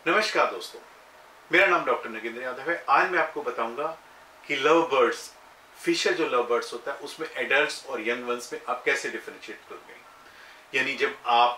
नमस्कार दोस्तों, मेरा नाम डॉक्टर नगेंद्र यादव है। आज मैं आपको बताऊंगा कि लव बर्ड्स, फिशर जो लव बर्ड्स होता है उसमें एडल्ट्स और यंग वंस में आप कैसे डिफरेंशिएट करोगे। यानी जब आप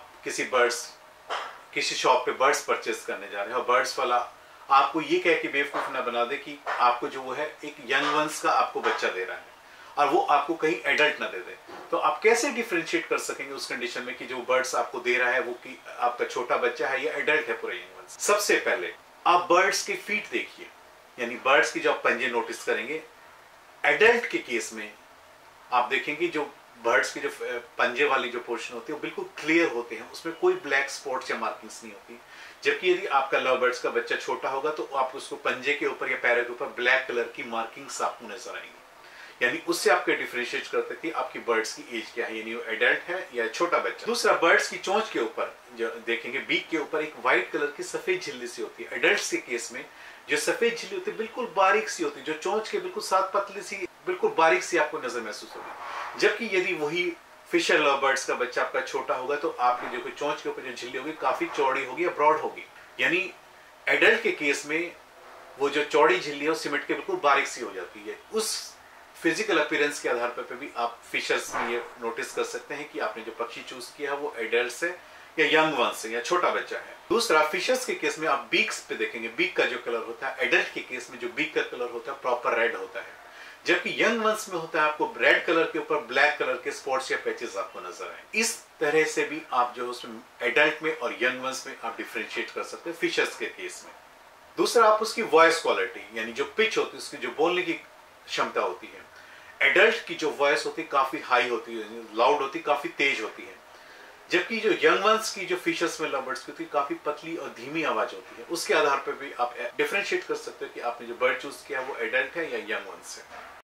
किसी शॉप पे बर्ड्स परचेस करने जा रहे हैं और बर्ड्स वाला आपको ये कह के बेवकूफ ना बना दे कि आपको जो वो है एक यंग वंस का आपको बच्चा दे रहा है और वो आपको कहीं एडल्ट ना दे दे, तो आप कैसे डिफरेंशिएट कर सकेंगे उस कंडीशन में कि जो बर्ड्स आपको दे रहा है वो कि आपका छोटा बच्चा है या एडल्ट है पूरा यंग वंस। सबसे पहले आप बर्ड्स की फीट देखिए, यानी बर्ड्स की जो आप पंजे नोटिस करेंगे। एडल्ट के केस में आप देखेंगे जो बर्ड्स की जो पंजे वाली जो पोर्शन होती है वो बिल्कुल क्लियर होते हैं, उसमें कोई ब्लैक स्पॉट्स या मार्किंग्स नहीं होती। जबकि यदि आपका लव बर्ड्स का बच्चा छोटा होगा तो आप उसको पंजे के ऊपर या पैरों के ऊपर ब्लैक कलर की मार्किंग्स आपको नजर आएंगी। यानी उससे आपके डिफरेंशिएट करते कि आपकी बर्ड्स की एज क्या है, यानी वो एडल्ट है या छोटा बच्चा। दूसरा, बर्ड्स की चोंच के ऊपर जो देखेंगे, बीक के ऊपर एक व्हाइट कलर की सफेद झिल्ली सी होती है। एडल्ट्स के केस में जो सफेद झिल्ली होती है बिल्कुल बारीक सी होती है, जो चोंच के बिल्कुल साथ पतली सी बिल्कुल बारीक सी आपको नजर महसूस होगी। जबकि यदि वही फिशर लव बर्ड्स का बच्चा आपका छोटा होगा तो आपकी जो चोंच के ऊपर जो झिल्ली होगी काफी चौड़ी होगी या ब्रॉड होगी। यानी एडल्ट के केस में वो जो चौड़ी झिल्ली है वो सिमट के बिल्कुल बारीक सी हो जाती है। उस फिजिकल अपीयरेंस के आधार पर भी आप फिशर्स में ये नोटिस कर सकते हैं कि आपने जो पक्षी चूज किया है वो एडल्ट है या यंग वंस है या छोटा बच्चा है। दूसरा, फिशर्स के केस में आप बीक्स पे देखेंगे, बीक का जो कलर होता है एडल्ट के केस में जो बीक का कलर होता है प्रॉपर रेड होता है, जबकि यंग वंस में होता है आपको रेड कलर के ऊपर ब्लैक कलर के स्पॉट्स या पैचेस आपको नजर आए। इस तरह से भी आप जो उसमें एडल्ट में और यंग वंस में आप डिफरेंशिएट कर सकते हैं फिशर्स के केस में। दूसरा, आप उसकी वॉइस क्वालिटी यानी जो पिच होती है, उसकी जो बोलने की क्षमता होती है। एडल्ट की जो वॉइस होती है काफी हाई होती है, लाउड होती है, काफी तेज होती है, जबकि जो यंग वंस की जो फिशर्स में लव बर्ड्स की होती है काफी पतली और धीमी आवाज होती है। उसके आधार पर भी आप डिफरेंशिएट कर सकते हो कि आपने जो बर्ड चूज किया वो एडल्ट है या यंग वंस है।